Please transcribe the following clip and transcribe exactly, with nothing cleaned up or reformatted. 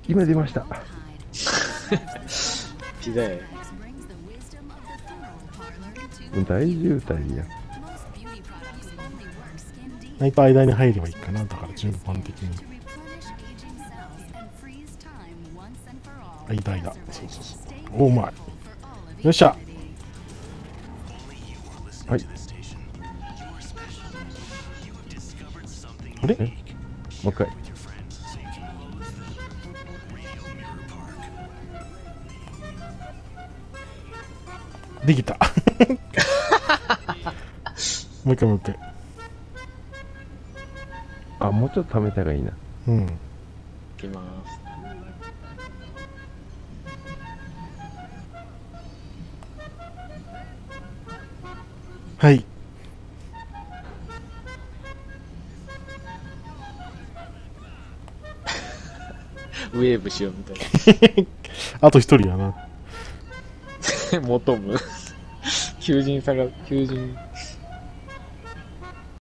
今出ました。 ピザ屋。 大渋滞や。 ナイト間に入ればいいかな。だから順番的に。間間。そうそうそう。おうまい。よっしゃ。 はい。 あれ？ もう一回。 できた。もう一回もう一回。 あ、もうちょっと貯めたらいいな。 うん。 いきます。 はい。 ウェーブしようみたいあと一人やな。 な。求む。求人探す。求人。